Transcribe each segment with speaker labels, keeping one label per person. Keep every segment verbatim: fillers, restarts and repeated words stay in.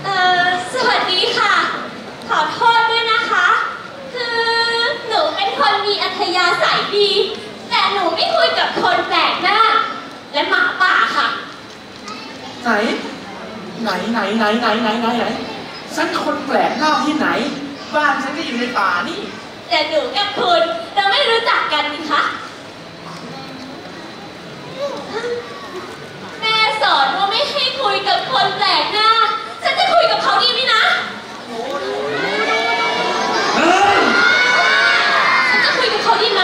Speaker 1: เอ่อสวัสดีค่ะขอโทษด้วยนะคะคือหนูเป็นคนมีอัธยาศัยดีแต่หนูไม่คุยกับคนแปลกหน้าและหมาป่าค่ะ
Speaker 2: ไหนไหนไหนไหนไหนไหนไหนไหนฉันคนแปลกหน้าที่ไหนบ้านฉันก็อยู่ในป่านี่
Speaker 1: แต่หนูกับคุณเราไม่รู้จักกันนี่คะแม่สอนว่าไม่ให้คุยกับคนแปลกหน้าฉันจะคุยกับเขาดีไหมนะฉันจะคุยกับเขาดีไหม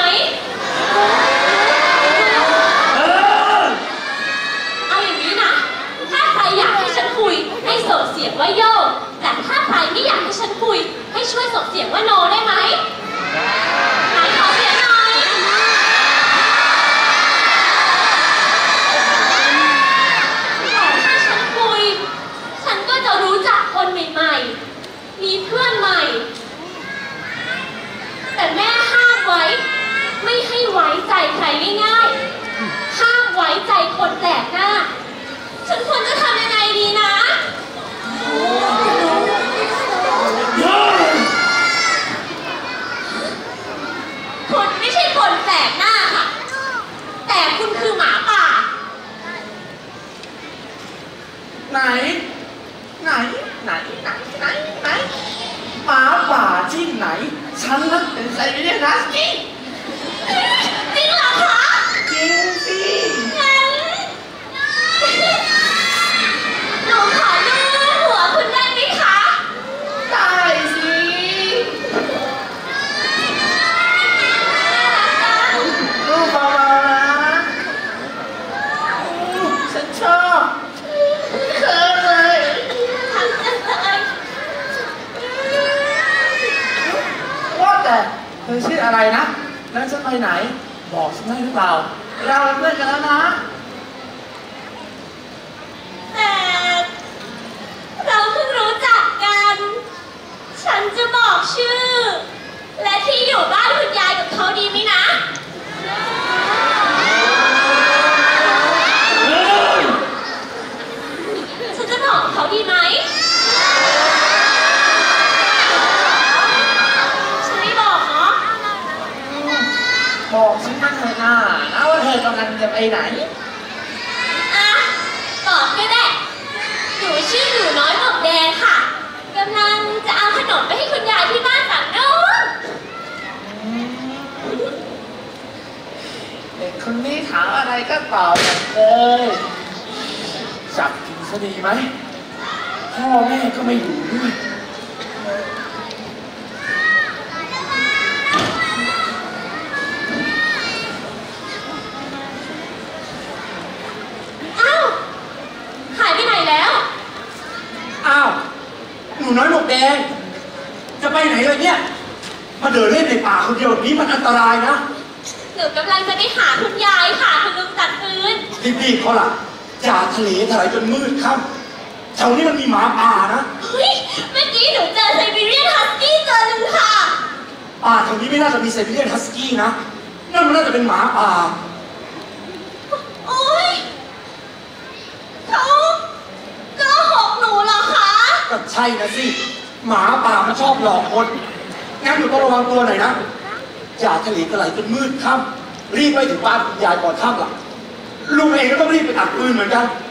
Speaker 1: เอาอย่างนี้นะถ้าใครอยากให้ฉันคุยให้ส่งเสียงว่าโยกแต่ถ้าใครไม่อยากให้ฉันคุยให้ช่วยส่งเสียงว่าโนได้ไหมไหนขอเสียงหน่อยแต่ถ้าฉันคุยฉันก็จะรู้จักคนใหม่ๆมีเพื่อนใหม่แต่แม่ห้ามไว้ไม่ให้ไว้ใจใครง่ายๆห้ามไว้ใจคนแปลกหน้าฉันควรจะทำยังไงดีนะคุณไม่ใช่คนแปลกหน้าค่ะแต่คุณคือหมาป่า
Speaker 2: ไหนไหนไหนไหนไหนไหนหมาป่าที่ไหนฉันนั้นเป็นไซบีเรียนฮัสกี้
Speaker 1: จริงเหรอคะ
Speaker 2: จริงสิ
Speaker 1: งั้นหนูขอดูหัวคุณได้ไหมคะ
Speaker 2: ได้สิรูปเบาๆนะฉันชอบเขินเลย
Speaker 1: ทำจังเลย
Speaker 2: ว่าแต่เธอชื่ออะไรนะแล้วจะไปไหนบอกฉันได้หรือเปล่าเราเป็นเพื่อนกันแล้วนะ
Speaker 1: แต่เราเพิ่งรู้จักกันฉันจะบอกชื่อและที่อยู่บ้านคุณยายกับเขาดีไหมนะฉันจะบอกเขาดีไหมฉันไม่บอกเนาะ
Speaker 2: บอกฉันมาเถอะนะนะว่าเธอกำลังจะไปไหน
Speaker 1: อ่ะบอกก็ได้หนูชื่อหนูน้อยหมวกแดงค่ะกำลังจะเอาขนมไปให้คุณยายที่บ้านฝั่งโน้น
Speaker 2: เด็กคนนี้ถามอะไรก็ตอบเลยจับกินซะดีไหมพ่อแม่ก็ไม่อยู่ด้วย
Speaker 1: อ้าวหายไปไหนแล้ว
Speaker 2: อ้าวหนูน้อยหมวกแดงจะไปไหนเลยเนี่ยมาเดินเล่นในป่าคนเดียวนี้มันอันตรายนะ
Speaker 1: หนูกำลังจะไปหาคุณยายค่ะคุณลุงตัดฟืน
Speaker 2: รีบๆเขาล่ะจ่าทะเลถลายจนมืดค่ำแถวนี้มันมีหมาป่านะ
Speaker 1: เฮ้ยเมื่อกี้หนูเจอไซบีเรียนฮัสกี้ตัวหนึ่งค่ะ
Speaker 2: ป่าแถวนี้ไม่น่าจะมีไซบีเรียนฮัสกี้นะนั่นมันน่าจะเป็นหมาป่า
Speaker 1: โอ๊ยเขาโกหกหนูเหรอคะ
Speaker 2: ก็ใช่นะสิหมาป่ามันชอบหลอกคนงั้นหนูต้องระวังตัวหน่อยนะจ่าทะเลถลายจนมืดค่ำรีบไปถึงบ้านคุณยายก่อนค่ำล่ะลุงเองก็ต้องรีบไปตัดปืนเหมือนกัน